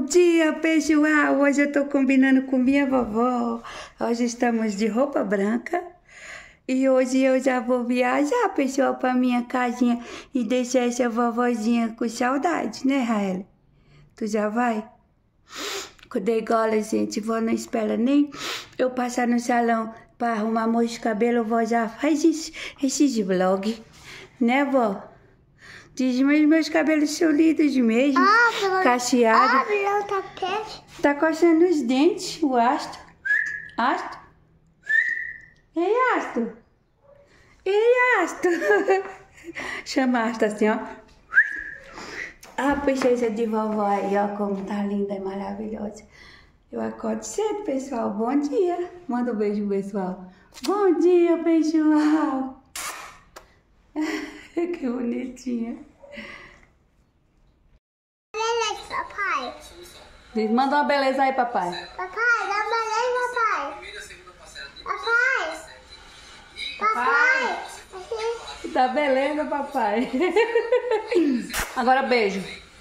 dia, pessoal! Hoje eu tô combinando com minha vovó. Hoje estamos de roupa branca. E hoje eu já vou viajar, pessoal, pra minha casinha e deixar essa vovozinha com saudade, né, Raeli? Tu já vai? Degola, gente, vó não espera nem eu passar no salão pra arrumar meus cabelos, vó já faz esses vlogs, né, vó? Diz, mas meus cabelos são lindos mesmo, cacheados. Tá coçando os dentes, o Astro. Astro? Ei, Astro. Ei, Astro. Chama Astro assim, ó. A princesa de vovó aí, ó, como tá linda e maravilhosa. Eu acordo cedo, pessoal. Bom dia. Manda um beijo, pessoal. Bom dia, pessoal. Que bonitinha. Beleza, papai. Diz, manda uma beleza aí, papai. Papai, dá uma beleza, papai. Papai. Papai. Tá beleza, papai. Agora beijo.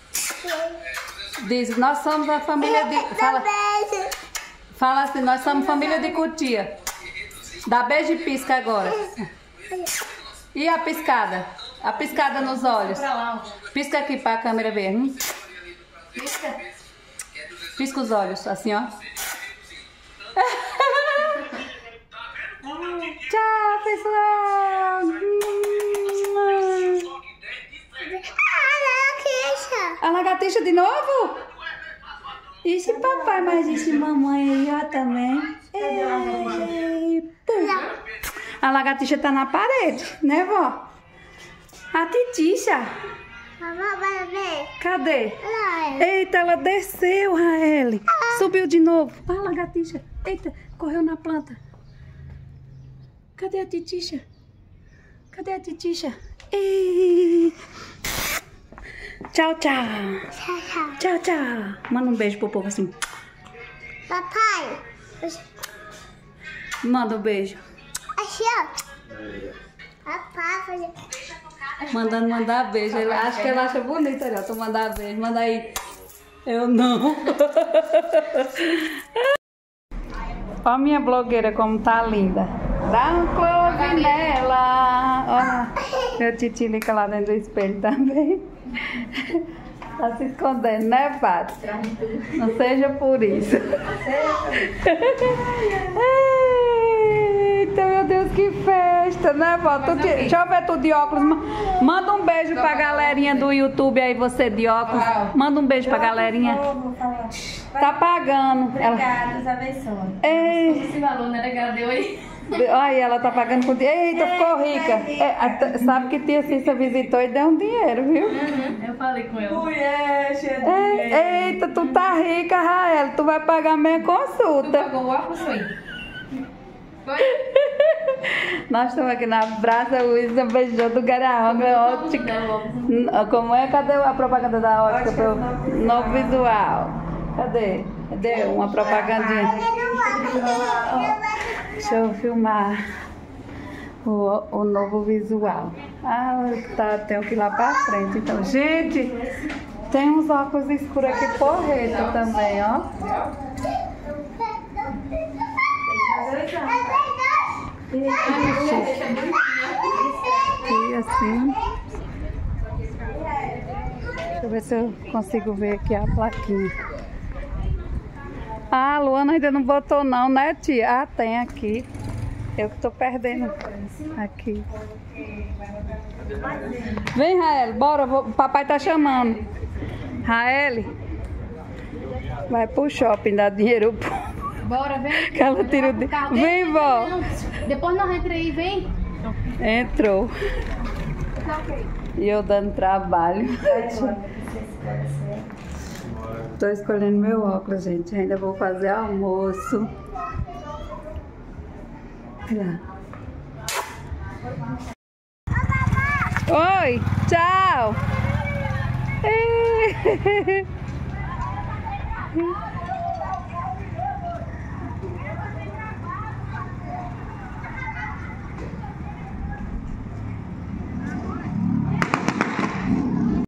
Diz, nós somos a família de... Fala assim, nós somos família de Cutia. Dá beijo e pisca agora. E a piscada? A piscada nos olhos. Pisca aqui pra câmera ver. Pisca. Pisca os olhos, assim, ó. Tchau, pessoal. A lagartixa de novo? Esse papai, mas esse mamãe aí, ó, também. Ei, a lagartixa tá na parede, né, vó? A titixa. Cadê? Eita, ela desceu, Raeli. Subiu de novo. Ah, a lagartixa. Eita, correu na planta. Cadê a titixa? Cadê a titixa? Ei. Tchau, tchau. Tchau, tchau. Manda um beijo pro povo assim. Papai. Manda um beijo. Aqui, ó. Papai. Mandando mandar beijo. Acho que ela acha bonito ali, ó. Tu mandar beijo. Manda aí. Eu não. Ó a minha blogueira como tá linda. Dá um close nela. Olha, meu titilica lá dentro do espelho também. Tá se escondendo, né, Paty? Não seja por isso. Eita, meu Deus, que festa, né, vó? Deixa eu ver tu de óculos. Manda um beijo pra galerinha do YouTube aí, você de óculos. Manda um beijo pra galerinha. Tá pagando. Obrigada, Deus abençoe. Esse valor, né? Ela deu aí. Olha, ela tá pagando com dinheiro. Eita, ficou rica. Sabe que tia Cissa visitou e deu um dinheiro, viu? Eu falei com ela. Mulher, cheia de dinheiro. Eita, tu tá rica, Rael. Tu vai pagar meia consulta. Tu pagou o óculos, foi? Nós estamos aqui na Praça Luísa Beijou do Garaonga Ótica. Como é? Cadê a propaganda da ótica? Novo visual. Cadê? Cadê uma propagandinha? Deixa eu filmar o novo visual. Ah, tá, tenho que ir lá pra frente. Então, gente, tem uns óculos escuros aqui porreta também, ó. E assim. Deixa eu ver se eu consigo ver aqui a plaquinha. Ah, a Luana ainda não botou não, né, tia? Ah, tem aqui. Eu que tô perdendo. Aqui. Vem, Raeli, bora. O papai tá chamando. Raeli. Vai pro shopping, dar dinheiro. Bora, vem. Que ela tira o dedo. Vem, vó. Depois nós entra aí, vem. Entrou. E eu dando trabalho. Tô escolhendo meu óculos, gente. Ainda vou fazer almoço. Olha lá. Oi, tchau.